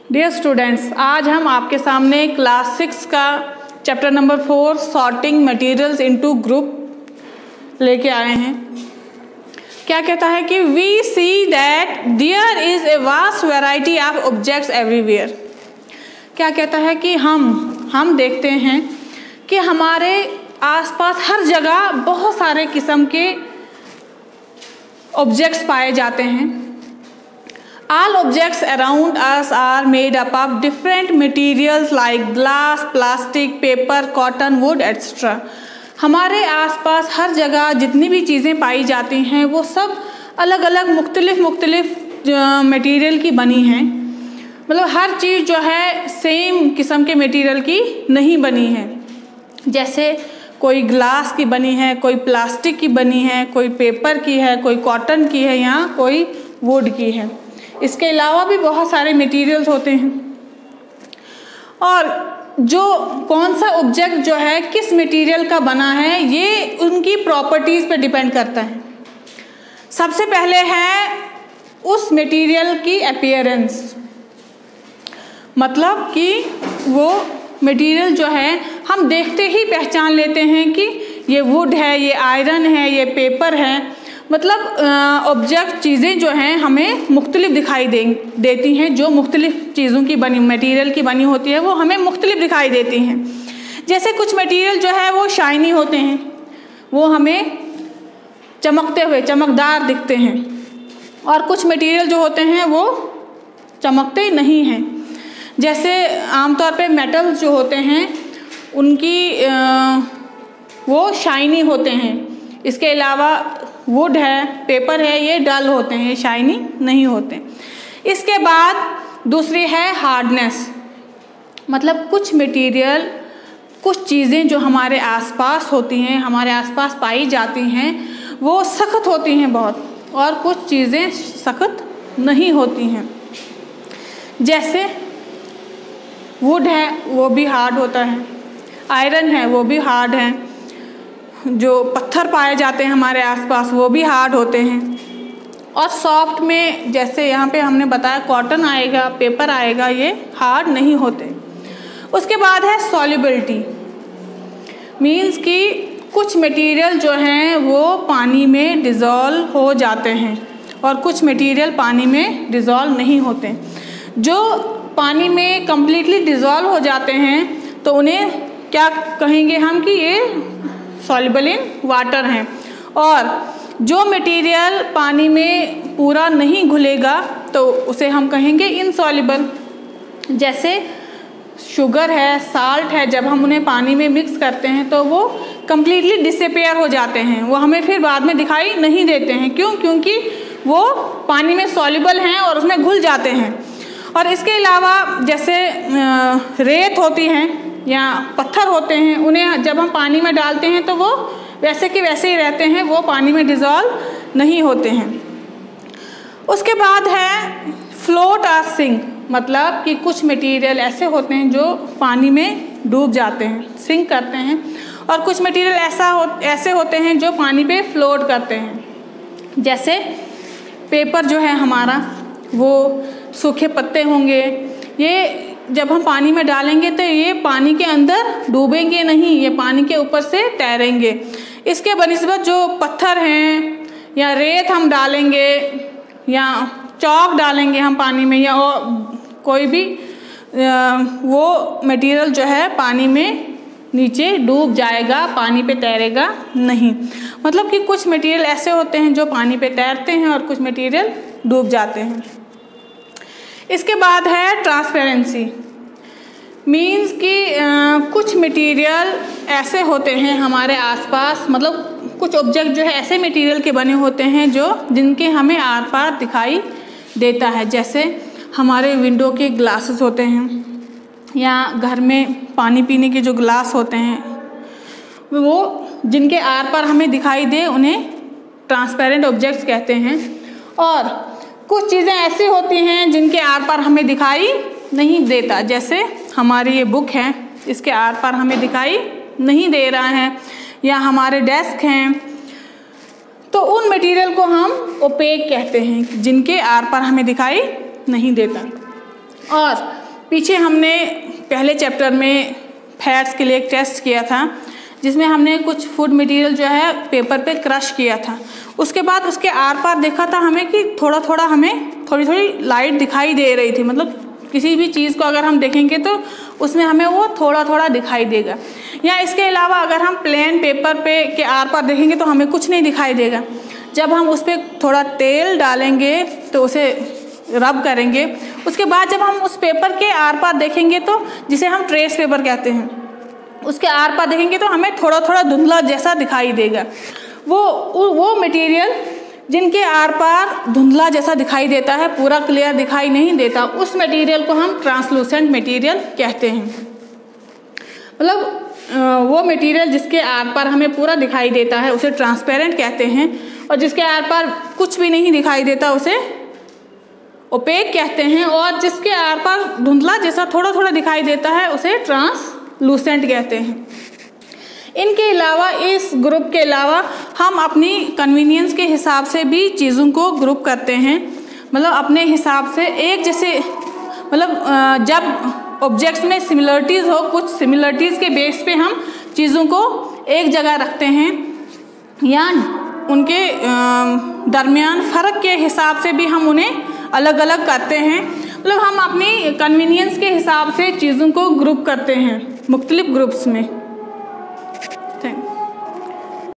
Dear students, आज हम आपके सामने क्लास 6 का chapter number 4 sorting materials into group लेके आए हैं। क्या कहता है कि we see that there is a vast variety of objects everywhere. क्या कहता है कि हम देखते हैं कि हमारे आसपास हर जगह बहुत सारे किस्म के ऑब्जेक्ट्स पाए जाते हैं। All objects around us are made up of different materials like glass, plastic, paper, cotton, wood, etc. हमारे आसपास हर जगह जितनी भी चीज़ें पाई जाती हैं वो सब अलग अलग मुख्तलिफ मटेरियल की बनी हैं। मतलब हर चीज़ जो है सेम किस्म के मटेरियल की नहीं बनी है। जैसे कोई ग्लास की बनी है, कोई प्लास्टिक की बनी है, कोई पेपर की है, कोई कॉटन की है या कोई वुड की है। इसके अलावा भी बहुत सारे मटेरियल्स होते हैं। और जो कौन सा ऑब्जेक्ट जो है किस मटेरियल का बना है ये उनकी प्रॉपर्टीज़ पे डिपेंड करता है। सबसे पहले है उस मटेरियल की अपीयरेंस, मतलब कि वो मटेरियल जो है हम देखते ही पहचान लेते हैं कि ये वुड है, ये आयरन है, ये पेपर है। मतलब ऑब्जेक्ट चीज़ें जो हैं हमें मुख्तलिफ दिखाई देती हैं। जो मुख्तलिफ चीज़ों की बनी मटेरियल की बनी होती है वो हमें मुख्तलिफ दिखाई देती हैं। जैसे कुछ मटेरियल जो है वो शाइनी होते हैं, वो हमें चमकते हुए चमकदार दिखते हैं, और कुछ मटेरियल जो होते हैं वो चमकते नहीं हैं। जैसे आमतौर पे मेटल्स जो होते हैं उनकी वो शाइनी होते हैं। इसके अलावा वुड है, पेपर है, ये डल होते हैं, ये शाइनी नहीं होते। इसके बाद दूसरी है हार्डनेस, मतलब कुछ मटेरियल कुछ चीज़ें जो हमारे आसपास होती हैं, हमारे आसपास पाई जाती हैं, वो सख्त होती हैं बहुत, और कुछ चीज़ें सख्त नहीं होती हैं। जैसे वुड है वो भी हार्ड होता है, आयरन है वो भी हार्ड है, जो पत्थर पाए जाते हैं हमारे आसपास वो भी हार्ड होते हैं। और सॉफ्ट में जैसे यहाँ पे हमने बताया कॉटन आएगा, पेपर आएगा, ये हार्ड नहीं होते। उसके बाद है सॉल्युबिलिटी, मीन्स कि कुछ मटेरियल जो हैं वो पानी में डिज़ोल्व हो जाते हैं और कुछ मटेरियल पानी में डिज़ोल्व नहीं होते। जो पानी में कम्प्लीटली डिज़ोल्व हो जाते हैं तो उन्हें क्या कहेंगे हम कि ये सॉल्युबल इन वाटर हैं। और जो मटेरियल पानी में पूरा नहीं घुलेगा तो उसे हम कहेंगे इनसॉल्युबल। जैसे शुगर है, साल्ट है, जब हम उन्हें पानी में मिक्स करते हैं तो वो कम्प्लीटली डिसअपीयर हो जाते हैं, वो हमें फिर बाद में दिखाई नहीं देते हैं। क्यों? क्योंकि वो पानी में सॉल्युबल हैं और उसमें घुल जाते हैं। और इसके अलावा जैसे रेत होती हैं या पत्थर होते हैं, उन्हें जब हम पानी में डालते हैं तो वो वैसे के वैसे ही रहते हैं, वो पानी में डिज़ोल्व नहीं होते हैं। उसके बाद है फ्लोट और सिंक, मतलब कि कुछ मटेरियल ऐसे होते हैं जो पानी में डूब जाते हैं, सिंक करते हैं, और कुछ मटेरियल ऐसे होते हैं जो पानी पे फ्लोट करते हैं। जैसे पेपर जो है हमारा, वो सूखे पत्ते होंगे, ये जब हम पानी में डालेंगे तो ये पानी के अंदर डूबेंगे नहीं, ये पानी के ऊपर से तैरेंगे। इसके बनिस्बत जो पत्थर हैं या रेत हम डालेंगे या चौक डालेंगे हम पानी में, या कोई भी वो मटेरियल जो है पानी में नीचे डूब जाएगा, पानी पे तैरेगा नहीं। मतलब कि कुछ मटेरियल ऐसे होते हैं जो पानी पे तैरते हैं और कुछ मटेरियल डूब जाते हैं। इसके बाद है ट्रांसपेरेंसी, मीन्स कि कुछ मटेरियल ऐसे होते हैं हमारे आसपास, मतलब कुछ ऑब्जेक्ट जो है ऐसे मटेरियल के बने होते हैं जो जिनके हमें आर पार दिखाई देता है। जैसे हमारे विंडो के ग्लासेस होते हैं, या घर में पानी पीने के जो ग्लास होते हैं वो जिनके आर पार हमें दिखाई दे उन्हें ट्रांसपेरेंट ऑब्जेक्ट्स कहते हैं। और कुछ चीज़ें ऐसी होती हैं जिनके आर पार हमें दिखाई नहीं देता। जैसे हमारी ये बुक है, इसके आर पार हमें दिखाई नहीं दे रहा है, या हमारे डेस्क हैं, तो उन मटेरियल को हम ओपेक कहते हैं जिनके आर पार हमें दिखाई नहीं देता। और पीछे हमने पहले चैप्टर में फैट्स के लिए एक टेस्ट किया था जिसमें हमने कुछ फूड मटेरियल जो है पेपर पे क्रश किया था। उसके बाद उसके आर पार देखा था हमें कि थोड़ा थोड़ा हमें थोड़ी थोड़ी लाइट दिखाई दे रही थी, मतलब किसी भी चीज़ को अगर हम देखेंगे तो उसमें हमें वो थोड़ा थोड़ा दिखाई देगा। या इसके अलावा अगर हम प्लेन पेपर पे के आर पार देखेंगे तो हमें कुछ नहीं दिखाई देगा। जब हम उस पर थोड़ा तेल डालेंगे तो उसे रब करेंगे, उसके बाद जब हम उस पेपर के आर पार देखेंगे तो जिसे हम ट्रेस पेपर कहते हैं, उसके आर पार देखेंगे तो हमें थोड़ा थोड़ा धुंधला जैसा दिखाई देगा। वो मटेरियल जिनके आर पार धुंधला जैसा दिखाई देता है, पूरा क्लियर दिखाई नहीं देता, उस मटेरियल को हम ट्रांसलूसेंट मटेरियल कहते हैं। मतलब वो मटेरियल जिसके आर पार हमें पूरा दिखाई देता है उसे ट्रांसपेरेंट कहते हैं, और जिसके आर पार कुछ भी नहीं दिखाई देता उसे ओपेक कहते हैं, और जिसके आर पार धुंधला जैसा थोड़ा थोड़ा दिखाई देता है उसे ट्रांसलूसेंट कहते हैं। इनके अलावा, इस ग्रुप के अलावा हम अपनी कन्वीनियंस के हिसाब से भी चीज़ों को ग्रुप करते हैं। मतलब अपने हिसाब से एक जैसे, मतलब जब ऑब्जेक्ट्स में सिमिलरिटीज़ हो, कुछ सिमिलरिटीज़ के बेस पे हम चीज़ों को एक जगह रखते हैं, या उनके दरमियान फ़र्क के हिसाब से भी हम उन्हें अलग अलग करते हैं। मतलब हम अपनी कन्वीनियंस के हिसाब से चीज़ों को ग्रुप करते हैं मुख्तलिफ ग्रुप्स में।